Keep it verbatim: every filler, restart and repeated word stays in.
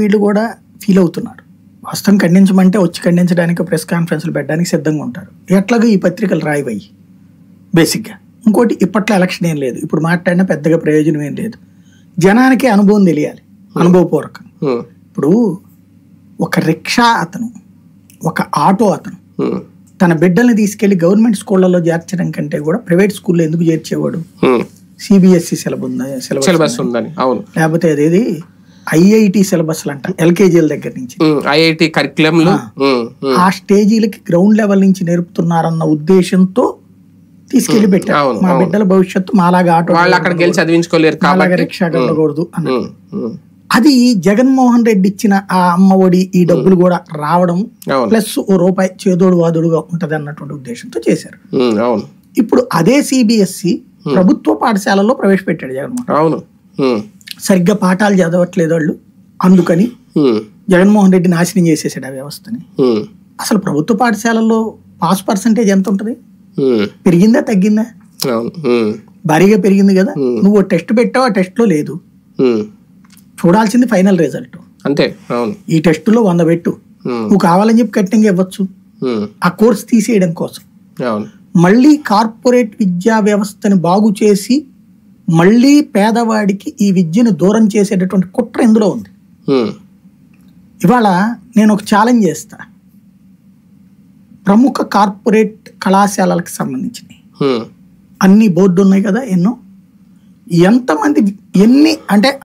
వీళ్ళు కూడా ఫీల్ అవుతున్నారు. వాస్తవం ఖండించమంటే వచ్చి ఖండించడానికి ప్రెస్ కాన్ఫరెన్స్లు పెట్టడానికి సిద్ధంగా ఉంటారు. ఎట్లాగో ఈ పత్రికలు రాయివయ్యి బేసిక్గా. ఇంకోటి ఇప్పట్లో ఎలక్షన్ ఏం లేదు, ఇప్పుడు మాట్లాడినా పెద్దగా ప్రయోజనం ఏం లేదు. జనానికి అనుభవం తెలియాలి, అనుభవపూర్వకం. ఇప్పుడు ఒక రిక్షా అతను, ఒక ఆటో అతను తన బిడ్డల్ని తీసుకెళ్లి గవర్నమెంట్ స్కూళ్లలో చేర్చడం కంటే కూడా ప్రైవేట్ స్కూల్లో ఎందుకు చేర్చేవాడు? సిబిఎస్ఈ సిలబస్ సిలబస్ ఉందని, అవును. లేకపోతే అదేది ఐఐటి సిలబస్ అంట, ఎల్కేజీల దగ్గర నుంచి ఐఐటి కరికులం ఆ స్టేజీలకి గ్రౌండ్ లెవెల్ నుంచి నేర్పుతున్నారన్న ఉద్దేశంతో తీసుకెళ్లి పెట్టారు. మా బిడ్డల భవిష్యత్తు మాలాగా ఆటో అక్కడికి వెళ్ళి చదివించుకోలేరు, మాలాగా రిక్షా కట్టకూడదు అన్న. అది జగన్మోహన్ రెడ్డి ఇచ్చిన ఆ అమ్మ ఒడి ఈ డబ్బులు కూడా రావడం ప్లస్ ఓ రూపాయి చేదోడు వాదుడుగా ఉంటది అన్నటువంటి ఉద్దేశంతో చేశారు. ఇప్పుడు అదే సిబిఎస్ఈ ప్రభుత్వ పాఠశాలల్లో ప్రవేశపెట్టాడు జగన్మోహన్. సరిగ్గా పాఠాలు చదవట్లేదు వాళ్ళు, అందుకని జగన్మోహన్ రెడ్డి నాశనం చేసేసాడు ఆ వ్యవస్థని. అసలు ప్రభుత్వ పాఠశాలల్లో పాస్ పర్సంటేజ్ ఎంత ఉంటది? పెరిగిందా తగ్గిందా? భారీగా పెరిగింది కదా. నువ్వు టెస్ట్ పెట్టావు, ఆ టెస్ట్ లో లేదు, చూడాల్సింది ఫైనల్ రిజల్ట్ అంతే. ఈ టెస్టులో వంద పెట్టు, నువ్వు కావాలని చెప్పి కట్టింగ్ ఇవ్వచ్చు ఆ కోర్స్ తీసేయడం కోసం. మళ్ళీ కార్పొరేట్ విద్యా వ్యవస్థని బాగు చేసి మళ్ళీ పేదవాడికి ఈ విద్యను దూరం చేసేటటువంటి కుట్ర ఇందులో ఉంది. ఇవాళ నేను ఒక ఛాలెంజ్ చేస్తా, ప్రముఖ కార్పొరేట్ కళాశాలలకు సంబంధించినవి అన్ని బోర్డు ఉన్నాయి కదా ఎన్నో, ఎంతమంది ఎన్ని అంటే